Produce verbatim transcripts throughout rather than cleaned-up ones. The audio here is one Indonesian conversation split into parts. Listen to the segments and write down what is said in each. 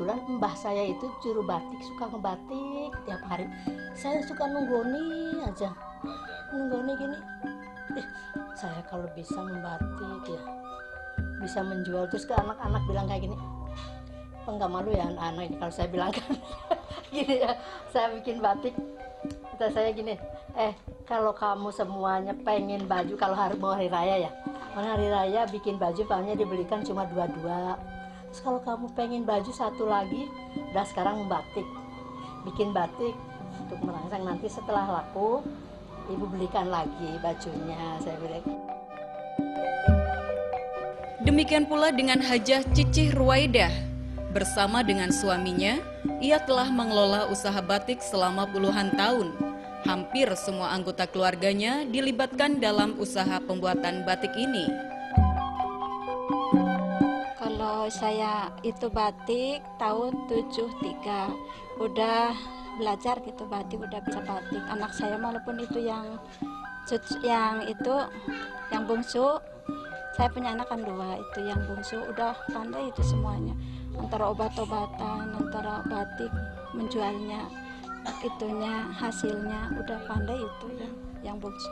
kebetulan mbah saya itu juru batik, suka ngebatik tiap hari. Saya suka nunggoni aja, nunggoni gini. Eh, saya kalau bisa membatik ya, bisa menjual. Terus ke anak-anak bilang kayak gini, enggak malu ya anak-anak kalau saya bilang kan gini ya, saya bikin batik. Kata saya gini, eh kalau kamu semuanya pengen baju, kalau hari mau hari raya ya, hari raya bikin baju paling dibelikan cuma dua-dua. Terus kalau kamu pengen baju satu lagi, udah sekarang membatik, bikin batik untuk merangsang nanti setelah laku, ibu belikan lagi bajunya, saya bilang. Demikian pula dengan Hajah Cicih Ruwaidah. Bersama dengan suaminya, ia telah mengelola usaha batik selama puluhan tahun. Hampir semua anggota keluarganya dilibatkan dalam usaha pembuatan batik ini. Kalau saya itu batik tahun tujuh tiga, udah belajar gitu batik, udah bisa batik. Anak saya walaupun itu yang yang itu yang bungsu, saya punya anak kan dua, itu yang bungsu udah pandai itu semuanya. Antara obat-obatan, antara batik menjualnya, itunya hasilnya udah pandai itu yang yang bungsu.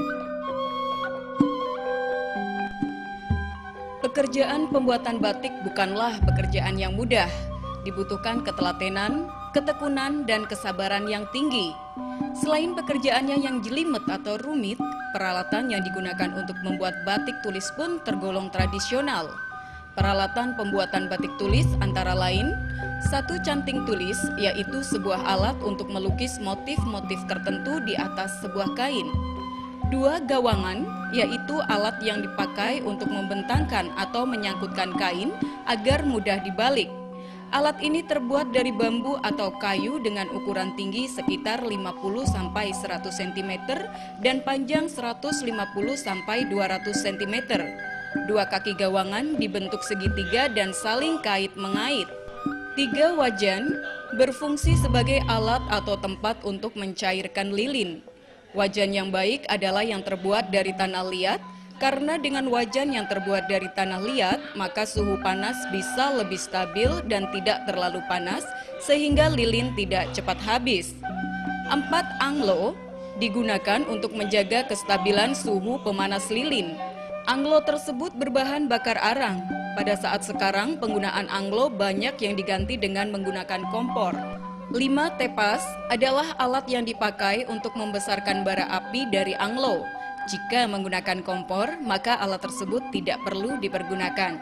Pekerjaan pembuatan batik bukanlah pekerjaan yang mudah. Dibutuhkan ketelatenan, ketekunan, dan kesabaran yang tinggi. Selain pekerjaannya yang jelimet atau rumit, peralatan yang digunakan untuk membuat batik tulis pun tergolong tradisional. Peralatan pembuatan batik tulis antara lain, satu canting tulis, yaitu sebuah alat untuk melukis motif-motif tertentu di atas sebuah kain. Dua gawangan, yaitu alat yang dipakai untuk membentangkan atau menyangkutkan kain agar mudah dibalik. Alat ini terbuat dari bambu atau kayu dengan ukuran tinggi sekitar lima puluh sampai seratus sentimeter dan panjang seratus lima puluh sampai dua ratus sentimeter. Dua kaki gawangan dibentuk segitiga dan saling kait mengait. Tiga wajan berfungsi sebagai alat atau tempat untuk mencairkan lilin. Wajan yang baik adalah yang terbuat dari tanah liat, karena dengan wajan yang terbuat dari tanah liat, maka suhu panas bisa lebih stabil dan tidak terlalu panas, sehingga lilin tidak cepat habis. Empat anglo digunakan untuk menjaga kestabilan suhu pemanas lilin. Anglo tersebut berbahan bakar arang. Pada saat sekarang, penggunaan anglo banyak yang diganti dengan menggunakan kompor. Lima tepas adalah alat yang dipakai untuk membesarkan bara api dari anglo. Jika menggunakan kompor, maka alat tersebut tidak perlu dipergunakan.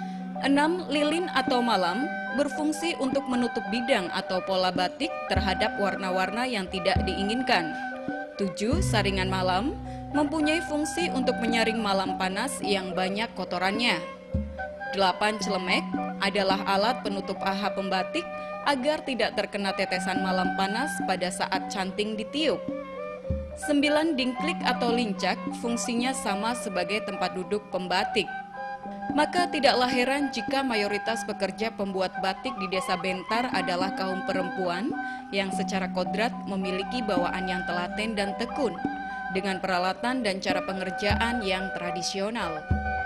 Enam lilin atau malam berfungsi untuk menutup bidang atau pola batik terhadap warna-warna yang tidak diinginkan. Tujuh saringan malam mempunyai fungsi untuk menyaring malam panas yang banyak kotorannya. Delapan celemek adalah alat penutup A H pembatik agar tidak terkena tetesan malam panas pada saat canting ditiup. Sembilan dingklik atau lincak fungsinya sama sebagai tempat duduk pembatik. Maka tidaklah heran jika mayoritas pekerja pembuat batik di Desa Bentar adalah kaum perempuan yang secara kodrat memiliki bawaan yang telaten dan tekun, dengan peralatan dan cara pengerjaan yang tradisional.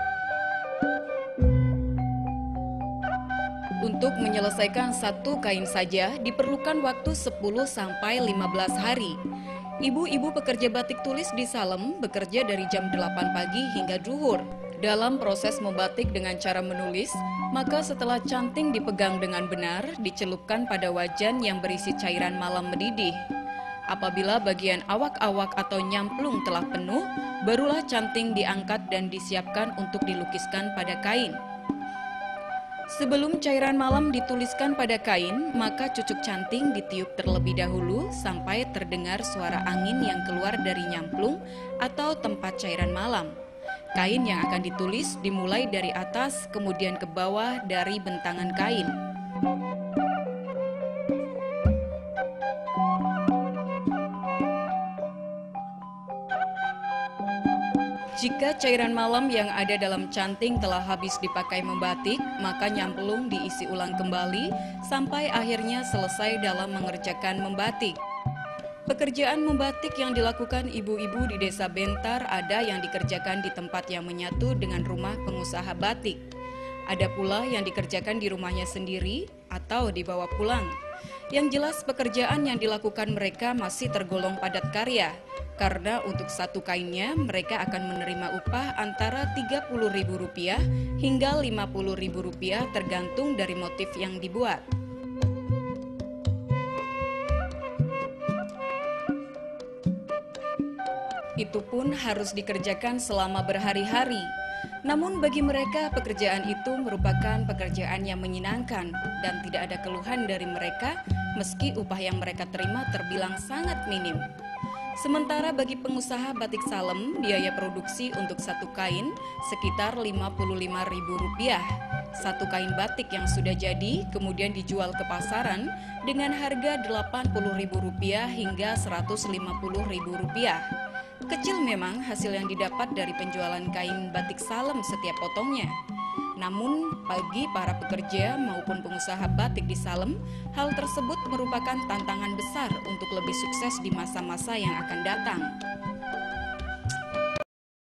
Untuk menyelesaikan satu kain saja diperlukan waktu sepuluh sampai lima belas hari. Ibu-ibu pekerja batik tulis di Salem bekerja dari jam delapan pagi hingga zuhur. Dalam proses membatik dengan cara menulis, maka setelah canting dipegang dengan benar, dicelupkan pada wajan yang berisi cairan malam mendidih. Apabila bagian awak-awak atau nyamplung telah penuh, barulah canting diangkat dan disiapkan untuk dilukiskan pada kain. Sebelum cairan malam dituliskan pada kain, maka cucuk canting ditiup terlebih dahulu sampai terdengar suara angin yang keluar dari nyamplung atau tempat cairan malam. Kain yang akan ditulis dimulai dari atas kemudian ke bawah dari bentangan kain. Jika cairan malam yang ada dalam canting telah habis dipakai membatik, maka nyamplung diisi ulang kembali sampai akhirnya selesai dalam mengerjakan membatik. Pekerjaan membatik yang dilakukan ibu-ibu di Desa Bentar ada yang dikerjakan di tempat yang menyatu dengan rumah pengusaha batik. Ada pula yang dikerjakan di rumahnya sendiri atau dibawa pulang. Yang jelas pekerjaan yang dilakukan mereka masih tergolong padat karya, karena untuk satu kainnya mereka akan menerima upah antara tiga puluh ribu rupiah hingga lima puluh ribu rupiah tergantung dari motif yang dibuat. Itu pun harus dikerjakan selama berhari-hari. Namun bagi mereka pekerjaan itu merupakan pekerjaan yang menyenangkan dan tidak ada keluhan dari mereka meski upah yang mereka terima terbilang sangat minim. Sementara bagi pengusaha batik Salem, biaya produksi untuk satu kain sekitar lima puluh lima ribu rupiah. Satu kain batik yang sudah jadi kemudian dijual ke pasaran dengan harga delapan puluh ribu rupiah hingga seratus lima puluh ribu rupiah. Kecil memang hasil yang didapat dari penjualan kain batik Salem setiap potongnya. Namun bagi para pekerja maupun pengusaha batik di Salem, hal tersebut merupakan tantangan besar untuk lebih sukses di masa-masa yang akan datang.